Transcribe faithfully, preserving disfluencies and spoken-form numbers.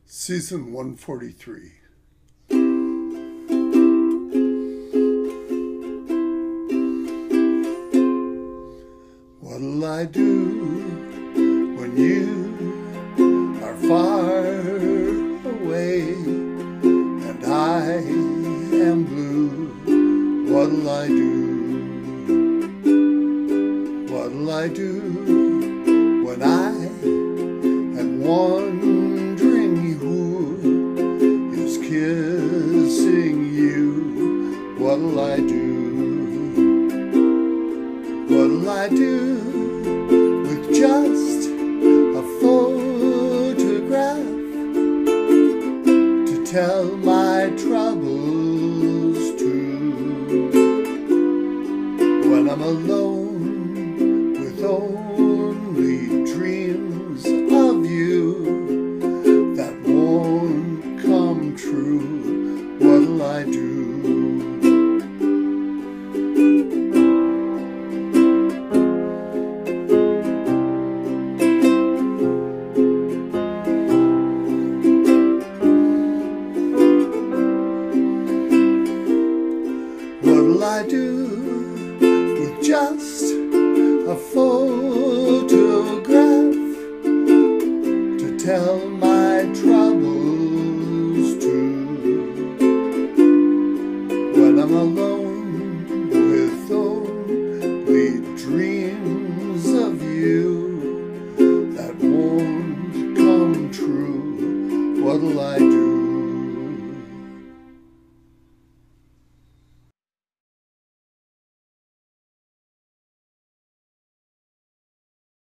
Season one forty-three. What'll I do when you are far away and I am blue? What'll I do? What'll I do when I am wondering who is kissing you? What'll I do? What'll I do with just a photograph to tell my troubles to when I'm alone with old